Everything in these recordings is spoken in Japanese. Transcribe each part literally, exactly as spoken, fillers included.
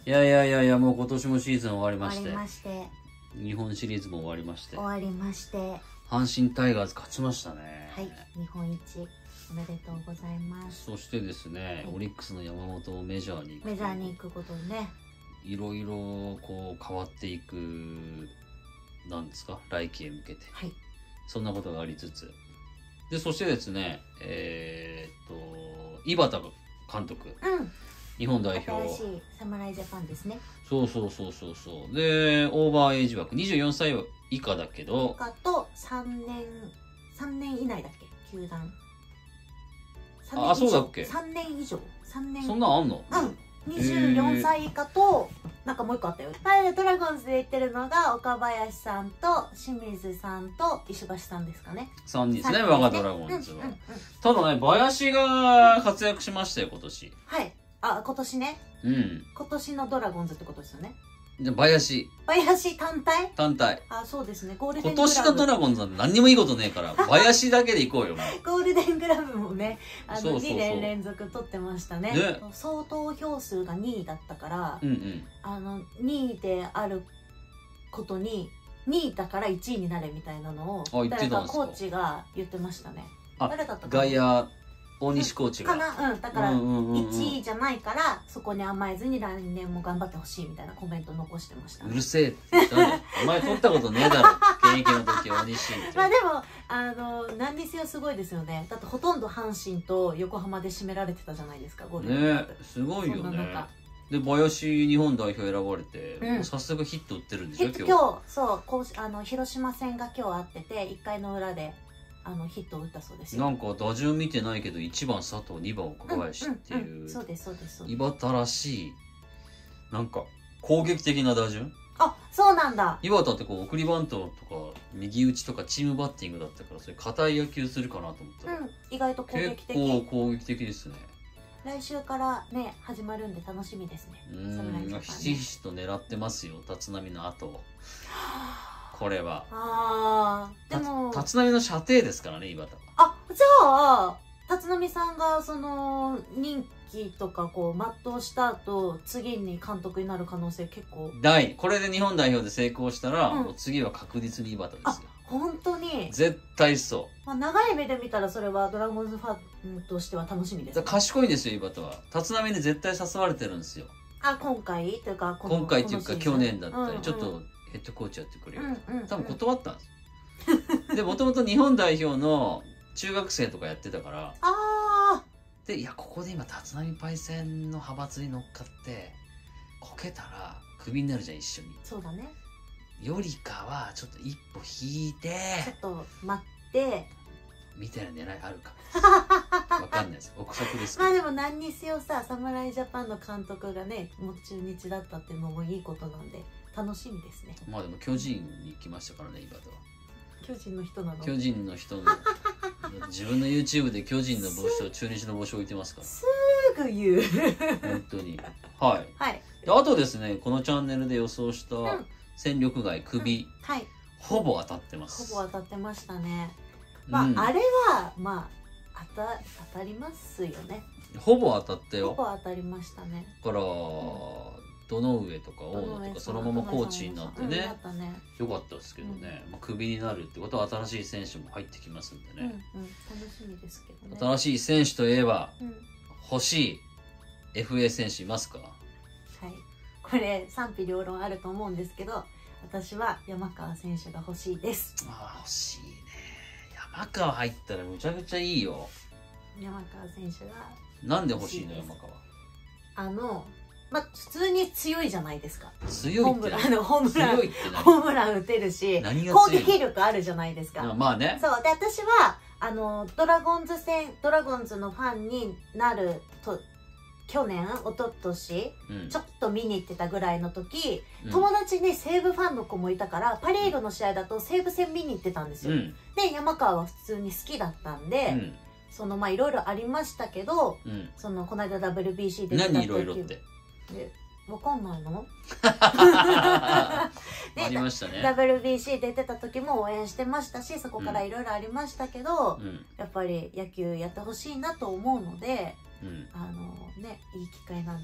いやいやいやいや、もう今年もシーズン終わりまして、 終わりまして、 日本シリーズも終わりまして、 終わりまして、 阪神タイガース勝ちましたね。 はい、日本一おめでとうございます。 そしてですね、はい、オリックスの山本もメジャーに行くメジャーに行くことでね、 いろいろこう変わっていく、なんですか、来季へ向けて、はい、そんなことがありつつ、でそしてですね、えー、っと井端監督、うん、日本代表、 新しい侍ジャパンですね。 そうそうそうそうそう。でオーバーエイジ枠にじゅうよんさい以下だけど、 以下とさんねんさんねん以内だっけ、球団。 あ、そうだっけ。 さんねん以上、さんねん。 そんなんあんの？ うん。にじゅうよんさい以下と、なんかもう一個あったよ。前ドラゴンズで言ってるのが岡林さんと清水さんと石橋さんですかね。 さんにんですね、我がドラゴンズは。ただね、林が活躍しましたよ、今年。 はい。あ、今年ね。 うん。 今年のドラゴンズってことですよね。 で、林。 林単体単体。 あ、そうですね。ゴールデングラブ。今年のドラゴンズなんて何にもいいことねえから、林だけでいこうよ、もう。 ゴールデングラブもね、あの、にねん連続取ってましたね。ね、総投票数がにいだったから、うんうん、あの、にいであることに、にいだからいちいになれみたいなのを、誰かコーチが言ってましたね。誰だったかな。外野大西コーチがかな、うん、だからいちいじゃないからそこに甘えずに来年も頑張ってほしいみたいなコメント残してました、ね、うるせえってお前取ったことねえだろ現役の時大西ってまあでもあの何にせよすごいですよね。だってほとんど阪神と横浜で占められてたじゃないですか、ゴールデングラブね。すごいよね。で林日本代表選ばれて、うん、早速ヒット打ってるんでしょ今日。今日そうこうあの広島戦が今日あってていっかいの裏であのヒットを打ったそうですよ。なんか打順見てないけどいちばん佐藤にばん岡林っていうそうですそうです井端らしいなんか攻撃的な打順。あ、そうなんだ。井端ってこう送りバントとか右打ちとかチームバッティングだったからそれ硬い野球するかなと思ったら、うん、意外と攻撃的。結構攻撃的ですね。来週からね始まるんで楽しみですね。うん、ひしひしと狙ってますよ立浪の後を。これはああでも立浪の射程ですからね井端は。あ、じゃあ立浪さんがその任期とかこう全うした後次に監督になる可能性結構大。これで日本代表で成功したら、うん、もう次は確実に井端ですよ。本当に絶対そう、まあ、長い目で見たらそれはドラゴンズファンとしては楽しみです、ね、賢いんですよ井端は。立浪に絶対誘われてるんですよ。あ、今回というかこの今回というか去年だったり、うんうん、ちょっとヘッドコーチやってくれる、うんうん、多分断ったんですでもともと日本代表の中学生とかやってたからあでいやここで今立浪パイセンの派閥に乗っかってこけたらクビになるじゃん一緒に。そうだね。よりかはちょっと一歩引いてちょっと待ってみたいな狙いあるかもわかんないです。憶測ですけどまあでも何にせよさ侍ジャパンの監督がねもう中日だったっていうのもいいことなんで楽しみですね。まあでも巨人に行きましたからね井端は。巨人の人なの。巨人の人の自分の YouTube で巨人の帽子と中日の帽子置いてますからすぐ言う本当にはい、はい、であとですねこのチャンネルで予想した戦力外クビ、うんはい、ほぼ当たってます。ほぼ当たってましたね。まあ、うん、あれはまあ当た当たりますよね。ほぼ当たったよ。ほぼ当たりましたね。だから、うん、堂上とか大野とかそのままコーチになってね、うん、ねよかったですけどね、うんまあ、クビになるってことは新しい選手も入ってきますんでね、うんうん、楽しみですけどね。新しい選手といえば、うん、欲しい エフエー 選手いますか？はい、これ賛否両論あると思うんですけど私は山川選手が欲しいです。ああ欲しいね。山川入ったらむちゃくちゃいいよ。山川選手がなんで欲しいの山川。あのまあ普通に強いじゃないですか。強いってホームランホームラン打てるし攻撃力あるじゃないですか。まあね。そうで私はあのドラゴンズ戦ドラゴンズのファンになると去年一昨年、うん、ちょっと見に行ってたぐらいの時、うん、友達に西武ファンの子もいたからパ・リーグの試合だと西武戦見に行ってたんですよ、うん、で山川は普通に好きだったんで、うん、そのまあいろいろありましたけど、うん、そのこの間 ダブリュービーシー で何いろいろってでわかんないのありましたね。 ダブリュービーシー 出てた時も応援してましたしそこからいろいろありましたけど、うん、やっぱり野球やってほしいなと思うので、うん、あのねいい機会なんで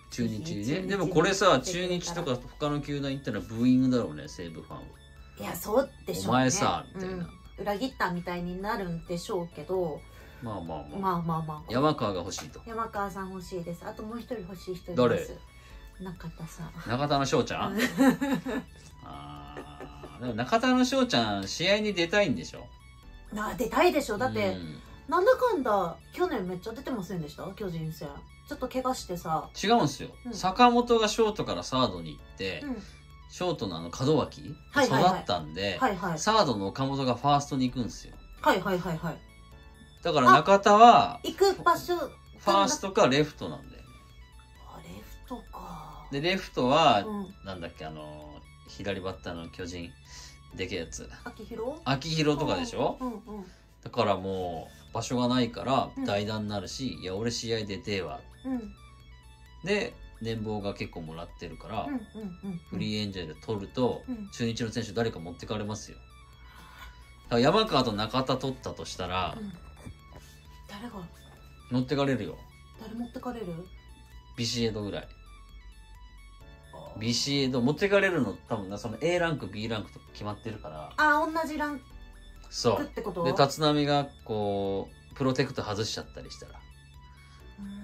中日にね。でもこれさ、中日とか他の球団行ったらブーイングだろうね、西武ファンは。 いや、そうでしょうね。 お前さみたいな、うん、 裏切ったみたいになるんでしょうけど、 まあまあまあまあまあまあ、 山川が欲しいと。 山川さん欲しいです。あともう一人欲しい人います。 誰？ 中田さん。 中田の翔ちゃんあー、でも中田の翔ちゃん試合に出たいんでしょ。 な出たいでしょ。だって、うん、なんだかんだ去年めっちゃ出てませんでした？巨人戦ちょっと怪我してさ。 違うんですよ、うん、坂本がショートからサードに行って、うん、ショートのあの門脇、はいはいはい、育ったんで、はいはい、サードの岡本がファーストに行くんですよ。 はいはいはいはい。 だから中田は行く場所ファーストかレフトなんだよね。 あ、レフトか。 でレフトは、うん、なんだっけ、あの左バッターの巨人でけえやつ、 秋広秋広とかでしょ、 うんうん、 だからもう場所がないから代打になるし、うん、いや俺試合出てえわ、うん、で年俸が結構もらってるから、うんうんうんうん、フリーエンジェル取ると、うん、中日の選手誰か持ってかれますよ。だから山川と中田取ったとしたら、うん、 誰が持ってかれるよ。 誰持ってかれる？ ビシエドぐらい。ビシエド持ってかれるの多分な、その A ランク B ランクと決まってるから。 あ、同じランクってこと？ そうで立浪がこうプロテクト外しちゃったりしたら、うーん、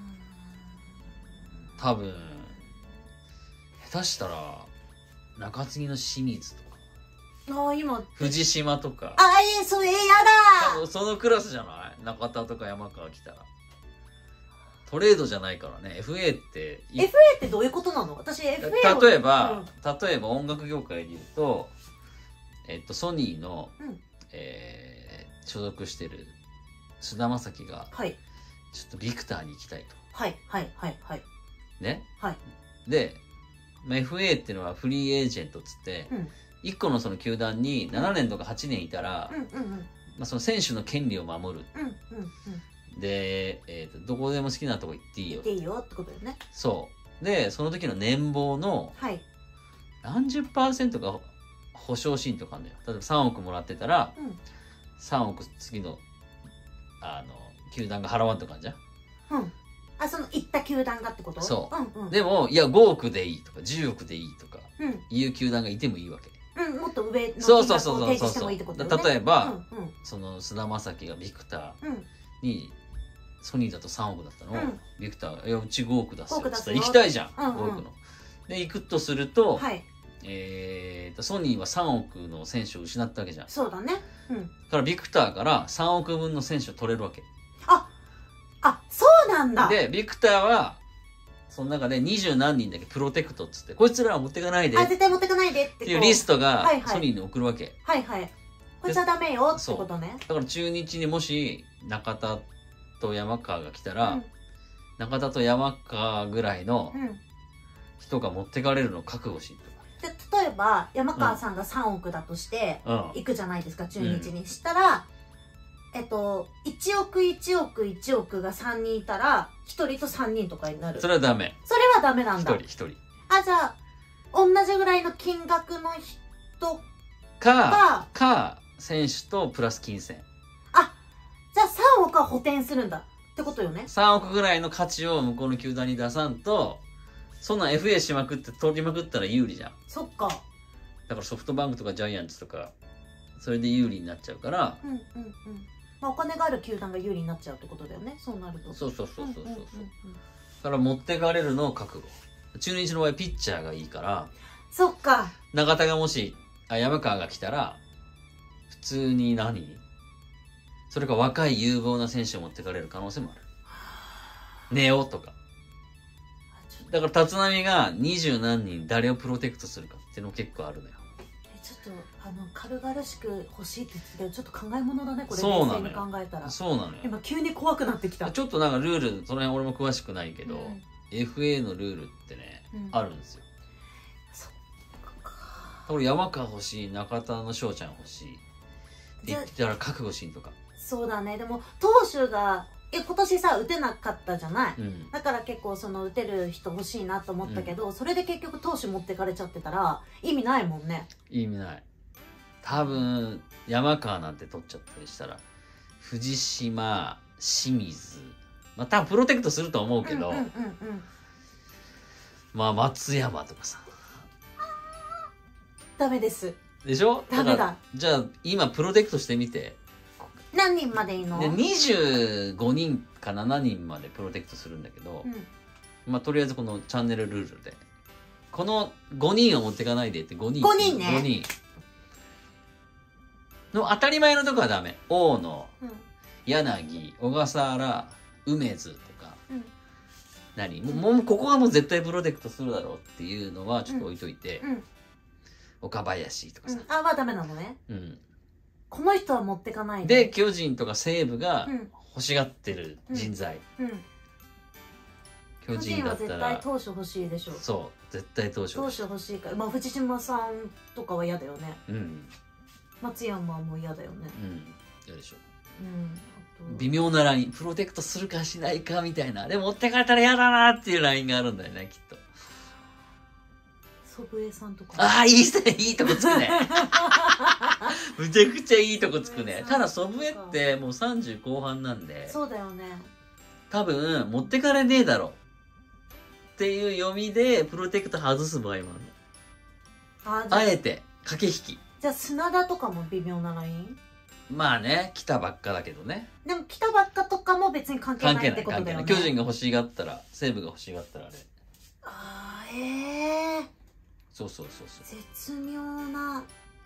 多分下手したら中継ぎの清水とか、 あ今藤島とか、 あえー、それやだ。 多分そのクラスじゃない？中田とか山川来たら。トレードじゃないからね。 エフエー ってエフエー ってどういうことなの？私 エフエー例えば、うん、例えば音楽業界で言うと、えっとソニーの、うん、えー、所属してる菅田将暉が、はい、ちょっとビクターに行きたいと。 はいはいはいはい。 ね。 はい。 で、エフエー っていうのはフリーエージェントっつって、うん、いっこのその球団にななねんとかはちねんいたら、うんうんうん、まあ、その選手の権利を守る。うんうんうん、で、えーと、どこでも好きなとこ行っていいよ。 行っていいよってことよね。 そう。で、その時の年俸の、はい、何十パーセントか保証シーンとかあるんだよ。例えばさんおくもらってたら、うん、さんおく次の、あの、球団が払わんとかあるじゃん。 うん。あ、その行った球団がってこと？ そう。 うんうん、 でも、いや、ごおくでいいとか、じゅうおくでいいとか、うん、いう球団がいてもいいわけ。 うん、もっと上の金額を提示してもいいってことよね。 例えば、うんうん、その菅田将暉がビクターに、ソニーだとさんおくだったのを、うん、ビクターが、いや、うちごおく出すよ。行きたいじゃん、うんうん、ごおくの。で、行くとすると、はい、えーと、ソニーはさんおくの選手を失ったわけじゃん。 そうだね。うん。 だからビクターからさんおくぶんの選手を取れるわけ。 あ、あ、そうなんだ。 で、ビクターは、その中で二十何人だけプロテクトっつって、こいつらは持ってかないで。 あ、絶対持ってかないでって。 っていうリストがソニーに送るわけ。 はいはい。はいはい、こいつはダメよってことね。 だから中日にもし中田と山川が来たら、うん、中田と山川ぐらいの人が持ってかれるのを覚悟しとか。で、例えば山川さんがさんおくだとして行くじゃないですか、うん、中日に。したら、えっと、いちおくいちおくいちおくがさんにんいたら、ひとりとさんにんとかになる。 それはダメ。 それはダメなんだ。 ひとり、ひとり。 あ、じゃあ、同じぐらいの金額の人か、か、選手とプラス金銭。 あ、じゃあさんおくは補填するんだってことよね。 さんおくぐらいの価値を向こうの球団に出さんと、そんな エフエー しまくって取りまくったら有利じゃん。 そっか。 だからソフトバンクとかジャイアンツとか、それで有利になっちゃうから。 うんうんうん。まあ、お金がある球団が有利になっちゃうってことだよね。そうなると。 そうそうそうそうそう。だから持ってかれるのを覚悟。中日の場合ピッチャーがいいから。 そっか。 中田がもし、あ、山川が来たら、普通に何それか若い有望な選手を持ってかれる可能性もある。ネオとか。だから立浪が二十何人誰をプロテクトするかっていうのも結構あるのよ。 ちょっとあの軽々しく欲しいって言ってたけど、ちょっと考え物だねこれ。冷静に考えたら。 そうなのよ。 今急に怖くなってきた。 ちょっとなんかルール、その辺俺も詳しくないけど、うん、エフエー のルールってね、うん、あるんですよ。そっか。俺山川欲しい、中田の翔ちゃん欲しいって言ってたら覚悟しんとか。 そうだね。でも投手がえ今年さ打てなかったじゃない、うん、だから結構その打てる人欲しいなと思ったけど、うん、それで結局投手持ってかれちゃってたら意味ないもんね。 意味ない。多分山川なんて取っちゃったりしたら藤島、清水、まあ多分プロテクトすると思うけど、うんうんうんうん、 まあ松山とかさ。 ダメです。 でしょ？ ダメだ。 じゃあ今プロテクトしてみて。 何人までいいの？ でにじゅうごにんかななにんまでプロテクトするんだけど、うん、まあとりあえずこのチャンネルルールでこのごにんを持っていかないでってごにん。 ごにんね。 ごにんの当たり前のとこはダメ。大野、うん、柳、小笠原、梅津とか、うん、何もうここはもう絶対プロテクトするだろうっていうのはちょっと置いといて、うんうん、岡林とかさ、 うん、あ、まあダメなのね。うん。この人は持ってかないで。で、巨人とか西武が欲しがってる人材。うんうん、 巨人だったら。巨人は絶対投手欲しいでしょ。 そう、絶対投手欲しい。投手欲しいから。まあ藤島さんとかは嫌だよね。うん。松山も嫌だよね。うん。 嫌でしょ。うん。微妙なライン。プロテクトするかしないかみたいな。でも持ってかれたら嫌だなっていうラインがあるんだよね、きっと。 祖父江さんとか。 ああ、いいっすね。いいとこつくね。むちゃくちゃいいとこつくね。ただ祖父江ってもうさんじゅう後半なんで。 そうだよね。 多分、持ってかれねえだろ。っていう読みで、プロテクト外す場合もあるの。あえて、駆け引き。 じゃあ砂田とかも微妙なライン？ まあね、来たばっかだけどね。 でも来たばっかとかも別に関係ないってことだよね。関係ない、関係ない。 巨人が欲しがったら、西武が欲しがったらあれ。 ああ、へえ。 そうそうそうそう。 絶妙な。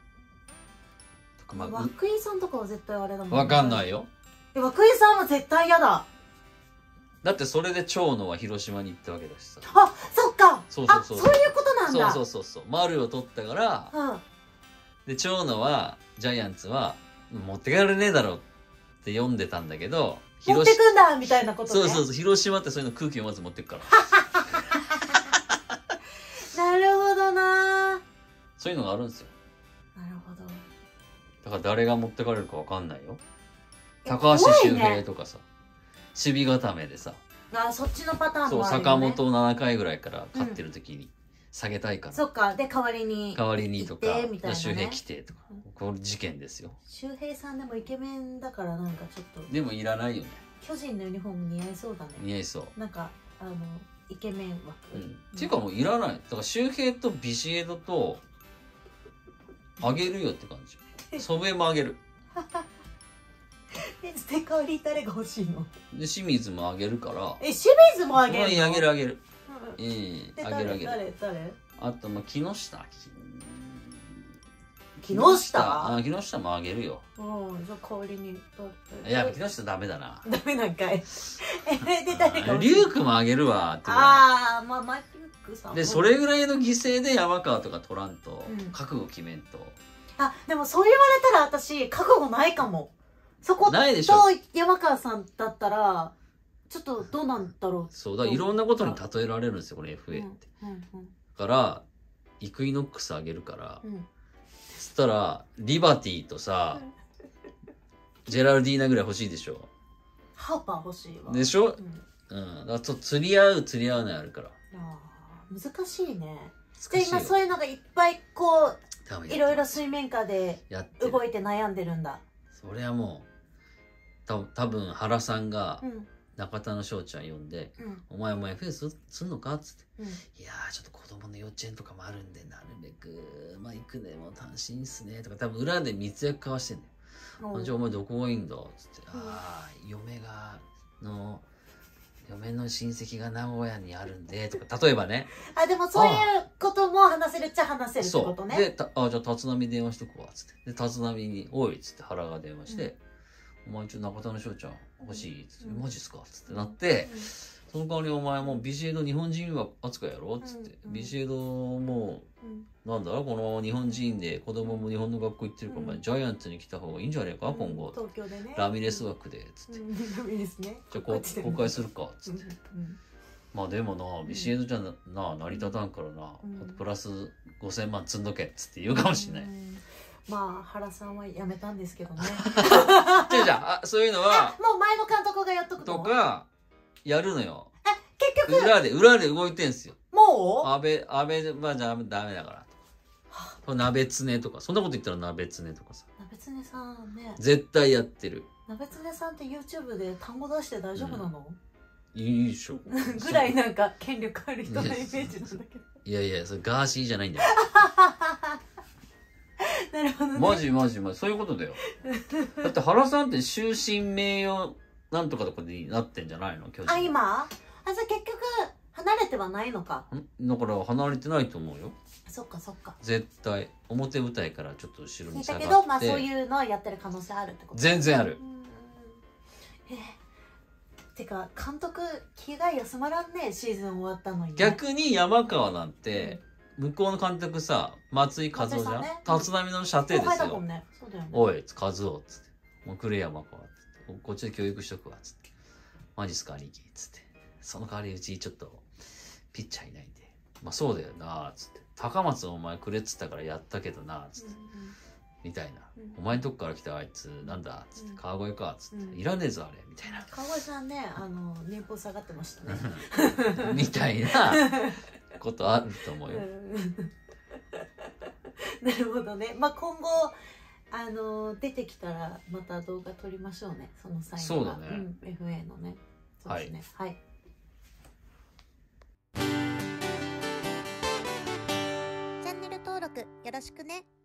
まあ、涌井さんとかは絶対あれだもんね。 わかんないよ。 涌井さんは絶対嫌だ。 だってそれで長野は広島に行ったわけだしさ。 あ、そっか。 そうそうそう。 そういうことなんだ。 そうそうそうそう。丸を取ったから、うん、で長野はジャイアンツは持ってかれねえだろって読んでたんだけど、 持ってくんだみたいなことね。 そうそうそう。広島ってそういうの空気をまず持ってくから。 なるほどな。 そういうのがあるんですよ。 なるほど。 だから誰が持ってかれるかわかんないよ。高橋周平とかさ、守備固めでさ。 あ、そっちのパターンもあるよね。 そう、坂本をななかいぐらいから勝ってる時に下げたいから。 うん、そっか。で、代わりに。 代わりにとか、ね、周平来てとか。これ事件ですよ。 周平さんでもイケメンだからなんかちょっと。 でもいらないよね。 巨人のユニフォーム似合いそうだね。 似合いそう。 なんか、あの、イケメン枠。 うん。っていうかもういらない。だから周平とビシエドと、あげるよって感じ。祖父江もあげる。 え、ステカーリー誰が欲しいの？ で、清水もあげるから。 え、清水もあげるの？ あげるあげる。うん。あげるあげる。 誰誰？ あと、まあ、木下。 木下？ あ、木下もあげるよ。 うん、じゃあ代わりに。 いや、木下ダメだな。 ダメなんかい。え、で、誰が欲しい？ リュウクもあげるわって。 ああ、まあ、マイクルクさん。 で、それぐらいの犠牲で山川とか取らんと、覚悟決めんと。 あ、でもそう言われたら私、覚悟ないかも。そこと山川さんだったら、ちょっとどうなんだろう。 そう、だからいろんなことに例えられるんですよ、これ エフエー って。うんうんうん、だから、イクイノックスあげるから、うん、つったら、リバティとさ、ジェラルディーナぐらい欲しいでしょ。 ハーパー欲しいわ。 でしょ、うん、うん。だからちょっと釣り合う釣り合わないあるから。 あ難しいね。で、今そういうのがいっぱいこう、いろいろ水面下で動いて悩んでるんだ。 それはもう、た多分原さんが中田の翔ちゃん呼んで、うん、お前も エフエー す, すんのかっつって、うん、いやーちょっと子供の幼稚園とかもあるんでなるべくまあ行くねもう単身っすねとか多分裏で密約交わしてんだよ。じゃあお前どこがいいんだっつって、うん、ああ嫁がの嫁の親戚が名古屋にあるんでとか例えばね。 あでもそういうことも話せるっちゃ話せるってことね。 でたあじゃあ立浪電話しとくわっつってで立浪に「おい」っつって原が電話して。うん、お前ちょっと中田の翔ちゃん欲しいっつって、うん、マジっすかっつってなって、うん、その代わりお前もビシエド日本人は扱いやろっつって、うん、ビシエドも、うん、なんだろこの日本人で子供も日本の学校行ってるから、うん、お前ジャイアンツに来た方がいいんじゃねえか、うん、今後東京でねラミレス枠でっつって、 うん、ラミレスねじゃあこ公開するかっつって、うん、まあでもなビシエドじゃな、な成り立たんからな、うん、プラスごせんまん積んどけっつって言うかもしれない、うんまあ原さんは辞めたんですけどね。 じゃあじゃあそういうのはもう前の監督がやっとくとかやるのよ。 え結局裏で裏で動いてんすよ。 もう安倍安倍はダメダメだから。これ鍋つねとかそんなこと言ったら鍋つねとかさ。 鍋つねさんね。 絶対やってる。 鍋つねさんって YouTube で単語出して大丈夫なの？ うん、 いいでしょぐらいなんか権力ある人のイメージなんだけど。 いやいや、それガーシーじゃないんだよ。 なるほどね。 マジマジマジ、そういうことだよ。だって原さんって終身名誉なんとかとかになってんじゃないの？巨人。 あ、今？あ、じゃあ結局離れてはないのか。 だから離れてないと思うよ。 そっかそっか。 絶対表舞台からちょっと後ろに下がって。 だけど、まあそういうのをやってる可能性あるってこと。 全然ある。 えー、てか監督気が休まらんね、シーズン終わったのに、ね。 逆に山川なんて、うん、向こうの監督さ、松井和夫じゃん、ね、立浪の射程ですよ。 ねそうだよね、 おい和夫っつって、もうくれ山川っつって、こっちで教育しとくわっつって、マジっすか兄貴っつって、その代わりうちちょっとピッチャーいないんで、まあそうだよなっつって、高松お前くれっつったからやったけどなっつって、うんうん、みたいな、うん、お前んとこから来たあいつなんだっつって、うん、川越かっつって、うん、いらねえぞあれみたいな。 川越さんね、あの年俸下がってましたねみたいなことあると思うよ。 なるほどね。まあ今後あの出てきたらまた動画撮りましょうね。その際には。 そうだね。うん、 エフエー のね。そうですね。はい。はい、チャンネル登録よろしくね。